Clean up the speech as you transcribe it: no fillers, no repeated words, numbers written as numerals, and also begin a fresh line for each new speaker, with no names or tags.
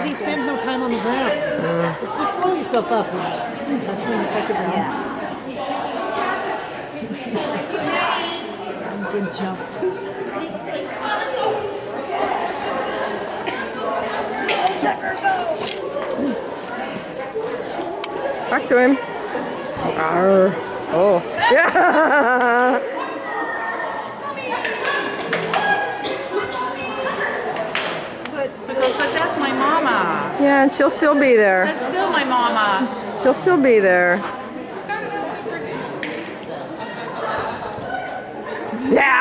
he spends no time on the ground. It's just slow yourself up. Touch your ground.
Yeah.
Good jump.
Back to him. Arr. Oh. Yeah.
Because that's my mama.
Yeah, and she'll still be there.
That's still my mama.
She'll still be there. Yeah.